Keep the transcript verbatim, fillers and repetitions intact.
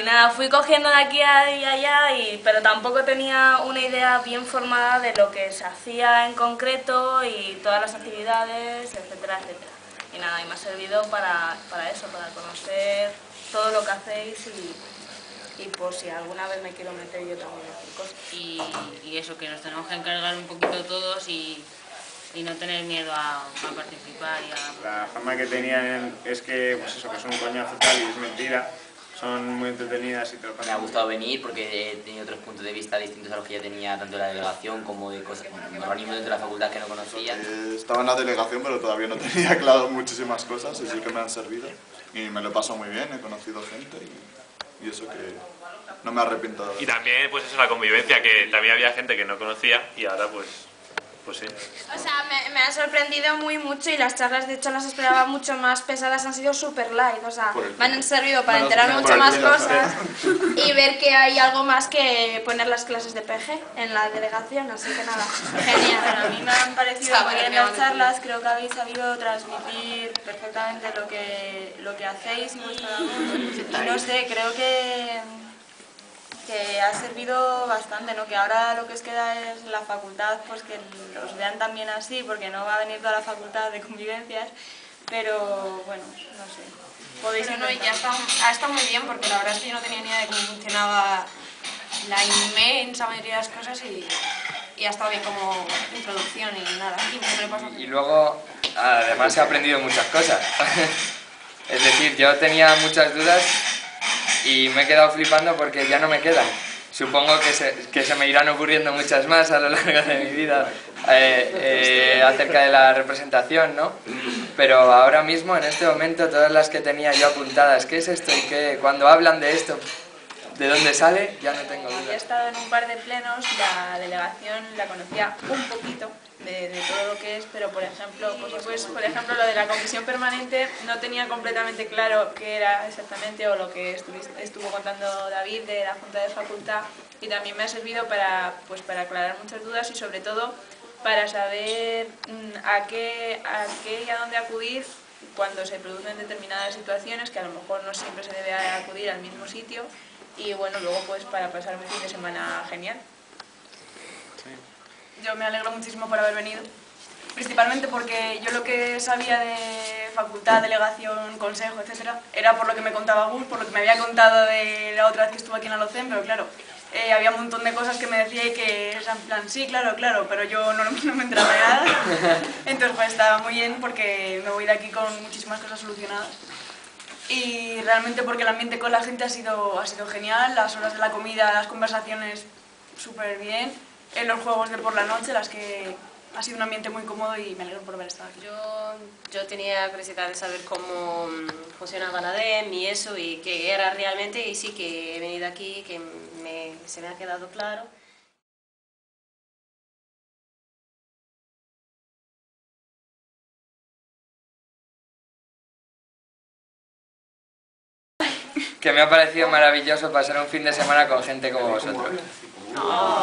nada, fui cogiendo de aquí a y allá, y, pero tampoco tenía una idea bien formada de lo que se hacía en concreto y todas las actividades, etcétera, etcétera. Y nada, y me ha servido para, para eso, para conocer todo lo que hacéis y, y por si alguna vez me quiero meter yo también a hacer cosas. Y, y eso, que nos tenemos que encargar un poquito todos y, y no tener miedo a, a participar y a... La fama que tenían es que, pues eso, que son un coñazo tal y es mentira. Son muy entretenidas y te lo Me ha gustado venir porque he tenido otros puntos de vista distintos a los que ya tenía tanto de la delegación como de cosas, organismos dentro de la facultad que no conocía. Eh, estaba en la delegación pero todavía no tenía claro muchísimas cosas y sí que me han servido. Y me lo he pasado muy bien, he conocido gente y, y eso que no me arrepiento de ver. Y también pues eso, la convivencia, que también había gente que no conocía y ahora pues... Pues sí. O sea, me, me ha sorprendido muy mucho y las charlas de hecho las esperaba mucho más pesadas, han sido super light, o sea, me han servido para enterarme mucho más cosas y ver que hay algo más que poner las clases de P G en la delegación, así que nada, genial. Bueno, a mí me han parecido muy bien las charlas, creo que habéis sabido transmitir perfectamente lo que, lo que hacéis y vuestra labor. Y no sé, creo que... que ha servido bastante, ¿no? Que ahora lo que os queda es la facultad, pues que los vean también así, porque no va a venir toda la facultad de convivencias, pero bueno, no sé. Podéis Pero no, y ya está, ha estado muy bien, porque la verdad es que yo no tenía ni idea de cómo funcionaba la inmensa mayoría de las cosas y, y ha estado bien como introducción y nada, y me lo paso. Y luego, además he aprendido muchas cosas. Es decir, yo tenía muchas dudas y me he quedado flipando porque ya no me quedan. Supongo que se, que se me irán ocurriendo muchas más a lo largo de mi vida eh, eh, acerca de la representación, ¿no? Pero ahora mismo, en este momento, todas las que tenía yo apuntadas, ¿qué es esto? Y qué, cuando hablan de esto, ¿de dónde sale? Ya no tengo dudas. He estado en un par de plenos, la delegación la conocía un poquito de, de todo lo que es, pero por ejemplo, pues, pues, por ejemplo lo de la comisión permanente no tenía completamente claro qué era exactamente, o lo que estuvo contando David de la Junta de Facultad, y también me ha servido para, pues, para aclarar muchas dudas y sobre todo para saber a qué, a qué y a dónde acudir cuando se producen determinadas situaciones, que a lo mejor no siempre se debe acudir al mismo sitio. Y bueno, luego pues para pasar un fin de semana genial. Yo me alegro muchísimo por haber venido, principalmente porque yo lo que sabía de facultad, delegación, consejo, etcétera, era por lo que me contaba Gus, por lo que me había contado de la otra vez que estuve aquí en Alocén, pero claro, eh, había un montón de cosas que me decía y que eran en plan, sí, claro, claro, pero yo no, no me enteraba de nada. Entonces pues estaba muy bien porque me voy de aquí con muchísimas cosas solucionadas. Y realmente porque el ambiente con la gente ha sido, ha sido genial, las horas de la comida, las conversaciones súper bien, en los juegos de por la noche, las que ha sido un ambiente muy cómodo y me alegro por haber estado aquí. Yo, yo tenía curiosidad de saber cómo funcionaba la D E M y eso, y qué era realmente, y sí que he venido aquí, que me, se me ha quedado claro. Que me ha parecido maravilloso pasar un fin de semana con gente como vosotros. Oh.